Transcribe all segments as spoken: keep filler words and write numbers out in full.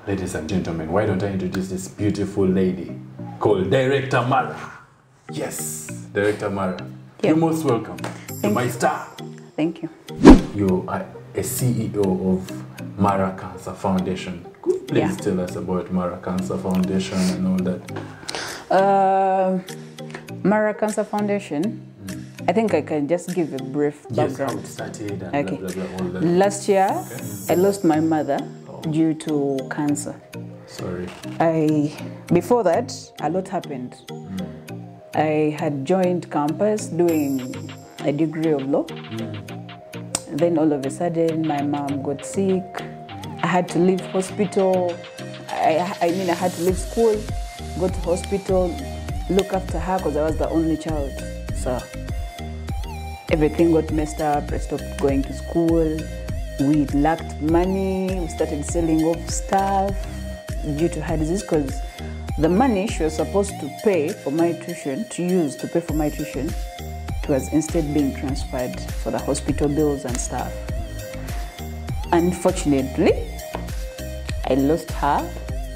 Ladies and gentlemen, why don't I introduce this beautiful lady called Director Mara? Yes, Director Mara. Yep. You're most welcome Thank to my you. star. Thank you. You are a C E O of Mara Cancer Foundation. Could you please yeah. tell us about Mara Cancer Foundation and all that? Uh, Mara Cancer Foundation, mm. I think I can just give a brief background. Yes, how it started and okay. blah, blah, blah, all that. Last year, okay. I lost my mother oh. due to cancer. Sorry. I, before that, a lot happened. Mm. I had joined campus doing a degree of law. Mm. Then all of a sudden, my mom got sick. I had to leave hospital. I, I mean, I had to leave school, go to hospital, look after her because I was the only child. So everything got messed up. I stopped going to school. We lacked money. We started selling off stuff due to her disease because the money she was supposed to pay for my tuition, to use to pay for my tuition, it was instead being transferred for the hospital bills and stuff. Unfortunately, I lost her.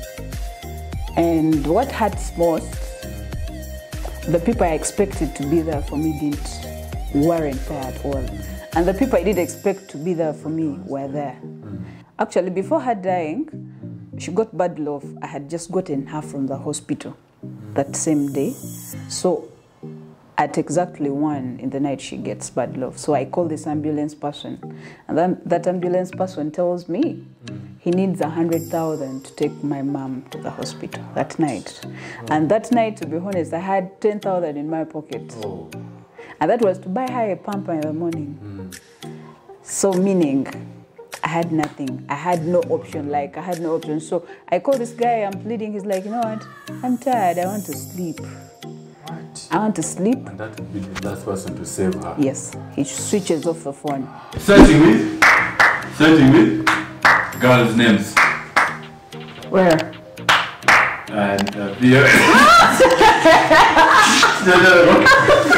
And what hurts most, the people I expected to be there for me didn't, weren't there at all. And the people I did expect to be there for me were there. Actually, before her dying, she got bad love. I had just gotten her from the hospital that same day. So at exactly one in the night, she gets bad love. So I call this ambulance person. And then that ambulance person tells me he needs a hundred thousand to take my mom to the hospital that night. Oh. And that night, to be honest, I had ten thousand in my pocket. Oh. And that was to buy her a pamper in the morning. Mm. So meaning, I had nothing. I had no option, like I had no option. So I call this guy, I'm pleading, he's like, you know what, I'm tired, I want to sleep. What? I want to sleep. And that would be the last person to save her? Yes, he switches off the phone. Searching with, searching with girls' names. Where? And uh, the... no, no, no.